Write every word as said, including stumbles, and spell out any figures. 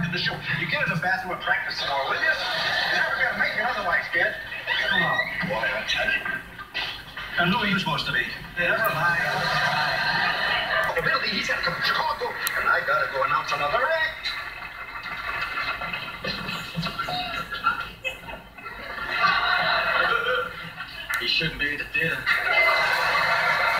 interrupted the show. You get in the bathroom and practice some more, will you? You're never going to make it otherwise, kid. Come on. Boy, I tell you. And who are you supposed to be? Never mind. The building, he's got to come to Chicago, and I got to go announce another act. He shouldn't be at the theater.